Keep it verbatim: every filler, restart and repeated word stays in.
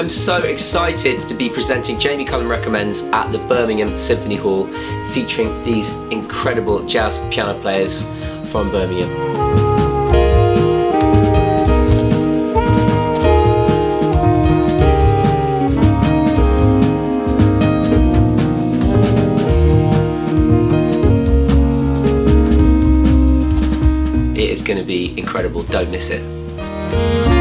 I'm so excited to be presenting Jamie Cullum Recommends at the Birmingham Symphony Hall, featuring these incredible jazz piano players from Birmingham. It is going to be incredible, don't miss it.